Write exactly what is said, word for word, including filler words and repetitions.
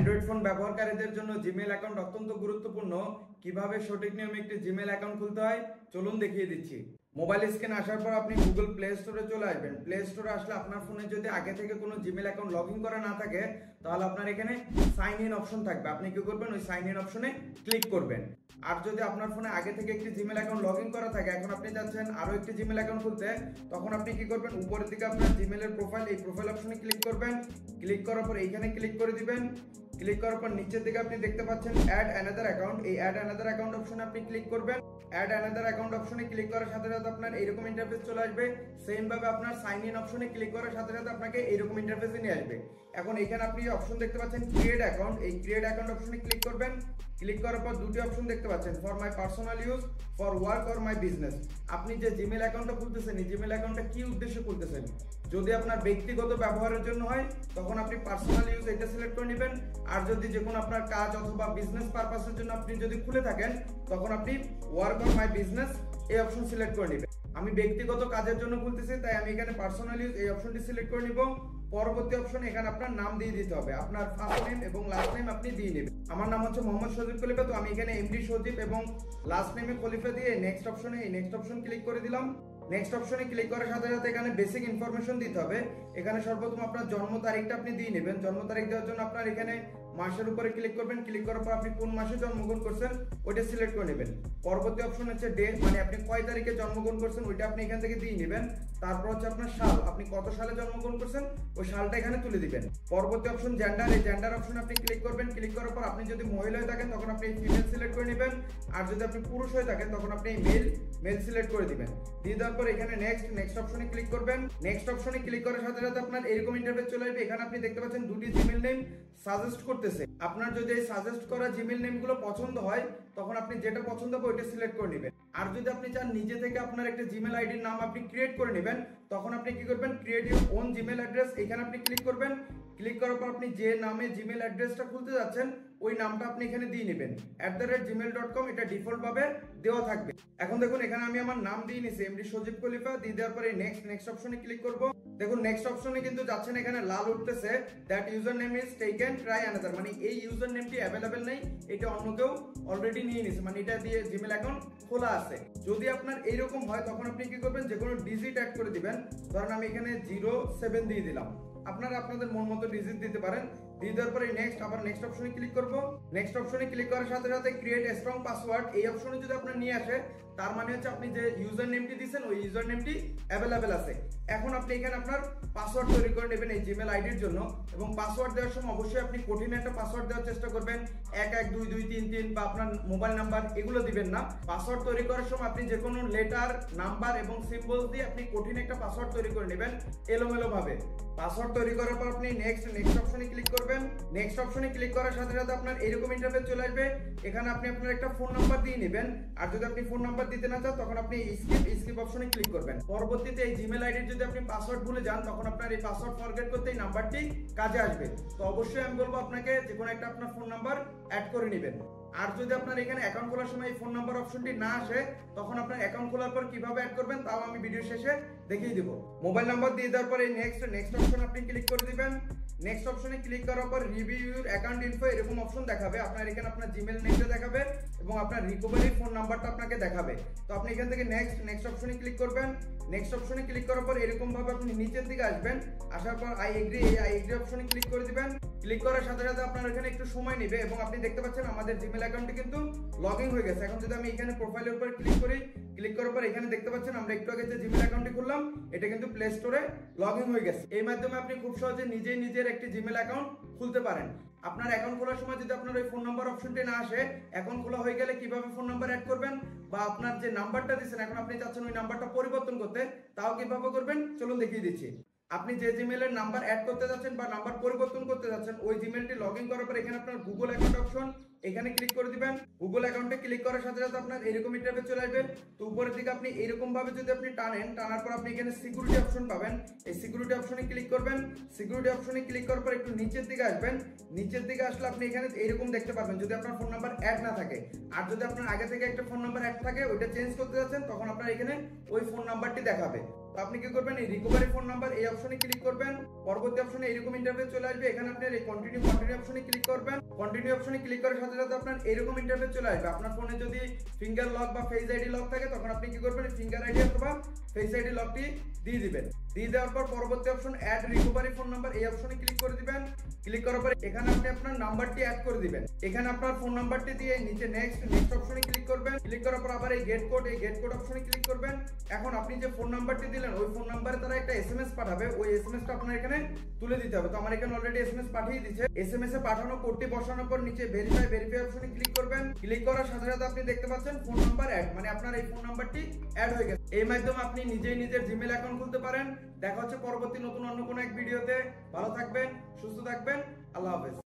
Android phone ব্যবহারকারীদের জন্য Gmail account অত্যন্ত গুরুত্বপূর্ণ। কিভাবে সঠিক নিয়মে একটি জিমেইল অ্যাকাউন্ট খুলতে হয় চলুন দেখিয়ে দিচ্ছি। মোবাইল স্ক্রিনে আসার পর আপনি গুগল প্লে স্টোরে চলে আসবেন। প্লে স্টোরে আসলে আপনার ফোনে যদি আগে থেকে কোনো জিমেইল অ্যাকাউন্ট লগ ইন করা না থাকে তাহলে আপনার এখানে সাইন ইন অপশন থাকবে। আপনি কি করবেন, ওই সাইন ইন অপশনে ক্লিক করবেন। আর যদি আপনার ফোনে আগে থেকে একটি জিমেইল অ্যাকাউন্ট লগ ইন করা থাকে, এখন আপনি চাচ্ছেন আরো একটি জিমেইল অ্যাকাউন্ট খুলতে, তখন আপনি কি করবেন, উপরের দিকে আপনার জিমেইলের প্রোফাইল, এই প্রোফাইল অপশনে ক্লিক করবেন। ক্লিক করার পর এইখানে ক্লিক করে দিবেন। ক্লিক করার পর নিচের দিকে আপনি দেখতে পাচ্ছেন অ্যাড অ্যানাদার অ্যাকাউন্ট। এই অ্যাড অ্যানাদার অ্যাকাউন্ট অপশনে আপনি ক্লিক করবেন। অ্যাড অ্যানাদার অ্যাকাউন্ট অপশনে ক্লিক করার সাথে সাথে আপনার এইরকম ইন্টারফেস চলে আসবে। সেম ভাবে আপনার সাইন ইন অপশনে ক্লিক করার সাথে সাথে আপনাকে এইরকম ইন্টারফেসে নিয়ে আসবে। এখন এখানে আপনি অপশন দেখতে পাচ্ছেন ক্রিয়েট অ্যাকাউন্ট। এই ক্রিয়েট অ্যাকাউন্ট অপশনে ক্লিক করবেন। ক্লিক করার পর দুটি অপশন দেখতে পাচ্ছেন, for my personal use, for work or my business. আপনি যে জিমেইল অ্যাকাউন্টটা খুলতেছেন, এই জিমেইল অ্যাকাউন্টটা কি উদ্দেশ্যে খুলতেছেন। যদি আপনার ব্যক্তিগত ব্যবহারের জন্য হয় তখন আপনি পার্সোনাল ইউজ এটা সিলেক্ট করে নেবেন। আর যদি যে কোনো আপনার কাজ অথবা বিজনেস পারপাসের জন্য আপনি যদি খুলে থাকেন তখন আপনি ওয়ার্ক অর মাই বিজনেস এই অপশন সিলেক্ট করে নেবেন। আমি ব্যক্তিগত কাজের জন্য খুলতেছি, তাই আমি এখানে পার্সোনাল ইউজ এই অপশনটি সিলেক্ট করে নিব। পরবর্তী অপশন এখানে আপনার নাম দিয়ে দিতে হবে, আপনার ফার্স্ট নেম এবং লাস্ট নেম আপনি দিয়ে নেবেন। আমার নাম হচ্ছে মোহাম্মদ সজীব খলিফা, তো আমি এখানে এমডি সজীব এবং লাস্ট নেমে খলিফা দিয়ে নেক্সট অপশনে এই নেক্সট অপশন ক্লিক করে দিলাম। নেক্সট অপশনে ক্লিক করার সাথে সাথে এখানে বেসিক ইনফরমেশন দিতে হবে। এখানে সর্বপ্রথম আপনার জন্ম তারিখটা আপনি দিয়ে নেবেন। জন্ম তারিখ দেওয়ার জন্য আপনার এখানে মাসের উপরে ক্লিক করবেন। ক্লিক করার পর আপনি কোন মাসে জন্মগ্রহণ করছেন ওইটা সিলেক্ট করে নেবেন। পরবর্তী অপশন হচ্ছে ডেট, মানে আপনি কয় তারিখে জন্মগ্রহণ করছেন ওইটা আপনি এখান থেকে দিয়ে নেবেন। তারপর হচ্ছে আপনার সাল, আপনি কত সালে জন্মগ্রহণ করছেন ওই সালটা এখানে তুলে দিবেন। পরবর্তী অপশন জেন্ডার, এই জেন্ডার অপশনে আপনি ক্লিক করবেন। ক্লিক করার পর আপনি যদি মহিলা হয়ে থাকেন তখন আপনি ফিমেল সিলেক্ট করে নেবেন। আর যদি আপনি পুরুষ হয়ে থাকেন তখন আপনি মেল মেল সিলেক্ট করে দিবেন। দিয়ে দেওয়ার পর এখানে নেক্সট নেক্সট অপশনে ক্লিক করবেন। নেক্সট অপশনে ক্লিক করার সাথে সাথে আপনার এরকম ইন্টারফেস চলে আসবে। এখানে আপনি দেখতে পাচ্ছেন দুটি জিমেইল নেম সাজেস্ট করতেছে। আপনার যদি এই সাজেস্ট করা জিমেইল নেমগুলো পছন্দ হয় তখন আপনি যেটা পছন্দ হবে ওইটা সিলেক্ট করে নেবেন। আর যদি আপনি চান নিজে থেকে আপনার একটা জিমেইল আইডির নাম আপনি ক্রিয়েট করে নেবেন তখন আপনি কি করবেন, create your own Gmail address, এখানে আপনি ক্লিক করবেন। ক্লিক করার পর আপনি যে নামে জিমেইল অ্যাড্রেসটা খুলতে যাচ্ছেন ওই নামটা আপনি এখানে দিয়ে নেবেন। At the rate Gmail dot com এটা ডিফল্ট ভাবে দেওয়া থাকবে। এখন দেখুন এখানে আমি আমার নাম দিয়ে নিছি এমডি সজীব খলিফা। দিয়ে দেওয়ার পরে নেক্সট নেক্সট অপশনে ক্লিক করব। দেখুন নেক্সট অপশনে কিন্তু যাচ্ছেন, এখানে লাল উঠতেছে that user name is taken try another, মানে এই ইউজার নেমটি অ্যাভেলেবেল নেই, এটা অন্য কেউ অলরেডি নিয়ে নিছে, মানে এটা দিয়ে জিমেইল অ্যাকাউন্ট খোলা আছে। যদি আপনার এইরকম হয় তখন আপনি কি করবেন, যে কোনো ডিজিট অ্যাড করে দিবেন। ধরেন আমি এখানে জিরো সেভেন দিয়ে দিলাম, আপনারা আপনাদের মন মতো ডিজিট দিতে পারেন। দিয়ে দেওয়ার পরে নেক্সট আবার নেক্সট অপশনে ক্লিক করব। নেক্সট অপশনে ক্লিক করার সাথে সাথে ক্রিয়েট এ স্ট্রং পাসওয়ার্ড এই অপশনে যদি আপনার নিয়ে আসে তার মানে হচ্ছে আপনি যে ইউজার নেমটি দিয়েছেন ওই ইউজার নেমটি অ্যাভেলেবেল আছে। এখন আপনি এখানে আপনার পাসওয়ার্ড তৈরি করে নেবেন এই জিমেইল আইডির জন্য। এবং পাসওয়ার্ড দেওয়ার সময় অবশ্যই আপনি কঠিন একটা পাসওয়ার্ড দেওয়ার চেষ্টা করবেন। এক এক দুই দুই তিন তিন বা আপনার মোবাইল নাম্বার এগুলো দিবেন না। পাসওয়ার্ড তৈরি করার সময় আপনি যে কোনো লেটার, নাম্বার এবং সিম্বল দিয়ে আপনি কঠিন একটা পাসওয়ার্ড তৈরি করে নেবেন এলোমেলো ভাবে। পাসওয়ার্ড তৈরি করার পর আপনি নেক্সট নেক্সট অপশনে ক্লিক করবেন। নেক্সট অপশনে ক্লিক করার সাথে সাথে আপনার এরকম ইন্টারফেস চলে আসবে। এখানে আপনি আপনার একটা ফোন নাম্বার দিয়ে নেবেন। আর যদি আপনি ফোন নাম্বার দিতে না চান তখন আপনি স্কিপ স্কিপ অপশনে ক্লিক করবেন। পরবর্তীতে এই জিমেইল আইডির যদি আপনি পাসওয়ার্ড ভুলে যান তখন আপনার এই পাসওয়ার্ড ফরগেট করতে এই নাম্বারটি কাজে আসবে। তো অবশ্যই আমি বলবো আপনাকে যে কোনো একটা আপনার ফোন নাম্বার অ্যাড করে নেবেন। আর যদি আপনার এখানে অ্যাকাউন্ট খোলার সময় এই ফোন নাম্বার অপশনটি না আসে তখন আপনার অ্যাকাউন্ট খোলার পর কিভাবে অ্যাড করবেন তাও আমি ভিডিও শেষে দেখিয়ে দিব। মোবাইল নাম্বার দিয়ে দেওয়ার পরে নেক্সট নেক্সট অপশন আপনি ক্লিক করে দিবেন। নেক্সট অপশনে ক্লিক করার পর রিভিউ ইউর অ্যাকাউন্ট ইনফো এরকম অপশন দেখাবে। আপনার এখানে আপনার জিমেইল নেমটা দেখাবে এবং আপনার রিকভারি ফোন নাম্বারটা আপনাকে দেখাবে। তো আপনি এখান থেকে নেক্সট নেক্সট অপশনে ক্লিক করবেন। নেক্সট অপশনে ক্লিক করার পর এরকম ভাবে আপনি নিচের দিকে আসবেন। আসার পর আই এগ্রি এই আই এগ্রি অপশনে ক্লিক করে দিবেন। ক্লিক করার সাথে সাথে আপনার এখানে একটু সময় নেবে এবং আপনি দেখতে পাচ্ছেন আমাদের জিমেইল অ্যাকাউন্টটি কিন্তু লগ ইন হয়ে গেছে। এখন যদি আমি এখানে প্রোফাইলের উপর ক্লিক করি, ক্লিক করার পর এখানে দেখতে পাচ্ছেন আমরা একটু আগে যে জিমেইল অ্যাকাউন্টটি খুললাম এটা কিন্তু প্লে স্টোরে লগ ইন হয়ে গেছে। এই মাধ্যমে আপনি খুব সহজে নিজেই নিজের একটি জিমেইল অ্যাকাউন্ট খুলতে পারেন। আপনার অ্যাকাউন্ট খোলার সময় যদি আপনার ওই ফোন নাম্বার অপশনটি না আসে, অ্যাকাউন্ট খোলা হয়ে গেলে কিভাবে ফোন নাম্বার অ্যাড করবেন বা আপনার যে নাম্বারটা দিয়েছেন এখন আপনি চাচ্ছেন ওই নাম্বারটা পরিবর্তন করতে, তাও কিভাবে করবেন চলুন দেখিয়ে দিচ্ছি। আপনি যে জিমেইলের নাম্বার অ্যাড করতে যাচ্ছেন বা নাম্বার পরিবর্তন করতে যাচ্ছেন ওই জিমেইলটি লগ ইন করার পর এখানে আপনার গুগল অ্যাকাউন্ট অপশন এখানে ক্লিক করে দিবেন। গুগল অ্যাকাউন্টে ক্লিক করার সাথে সাথে আপনার এরকম ইন্টারফেস চলে আসবে। তো উপরের দিকে আপনি এরকম ভাবে যদি আপনি টানেন, টানার পর আপনি এখানে সিকিউরিটি অপশন পাবেন। এই সিকিউরিটি অপশনে ক্লিক করবেন। সিকিউরিটি অপশনে ক্লিক করার পর একটু নিচের দিকে আসবেন। নিচের দিকে আসলে আপনি এখানে এরকম দেখতে পাবেন যদি আপনার ফোন নাম্বার অ্যাড না থাকে। আর যদি আপনার আগে থেকে একটা ফোন নাম্বার অ্যাড থাকে ওইটা চেঞ্জ করতে যাচ্ছেন তখন আপনার এখানে ওই ফোন নাম্বারটি দেখাবে। তো আপনি কি করবেন, এই রিকভারি ফোন নাম্বার এই অপশনে ক্লিক করবেন। পরবর্তী অপশনে এরকম ইন্টারফেস চলে আসবে। এখানে আপনি এই কন্টিনিউ কন্টিনিউ অপশনে ক্লিক করবেন। কন্টিনিউ অপশনে ক্লিক করার সাথে সাথে আপনার এরকম ইন্টারফেস চলে আসবে। আপনার ফোনে যদি ফিঙ্গার লক বা ফেস আইডি লক থাকে তখন আপনি কি করবেন, ফিঙ্গার আইডি অথবা ফেস আইডি লকটি দিয়ে দিবেন। দিয়ে দেওয়ার পর পরবর্তী option add recovery phone number এই অপশনে ক্লিক করে দিবেন। ক্লিক করার পর এখানে আপনি আপনার নাম্বারটি অ্যাড করে দিবেন। এখানে আপনার ফোন নাম্বারটি দিয়ে নিচে নেক্সট নেক্সট অপশনে ক্লিক করবেন। ক্লিক করার পর আবার এই গেট কোড এই গেট কোড অপশনে ক্লিক করবেন। এখন আপনি যে ফোন নাম্বারটি দিলেন ওই ফোন নাম্বারে তারা একটা এসএমএস পাঠাবে, ওই এসএমএসটা আপনার এখানে তুলে দিতে হবে। তো আমার এখানে অলরেডি এসএমএস পাঠিয়ে দিয়েছে। এসএমএস এ পাঠানো কোডটি বসানোর পর নিচে ভেরিফাই ভেরিফাই অপশনে ক্লিক করবেন। ক্লিক করার সাথে সাথে আপনি দেখতে পাচ্ছেন ফোন নাম্বার অ্যাড, মানে আপনার এই ফোন নাম্বারটি অ্যাড হয়ে গেছে। এই মাধ্যমে আপনি নিজেই নিজের জিমেইল অ্যাকাউন্ট খুলতে পারেন। দেখা হচ্ছে পরবর্তী নতুন অন্য কোনো এক ভিডিওতে। ভালো থাকবেন, সুস্থ থাকবেন, আল্লাহ হাফেজ।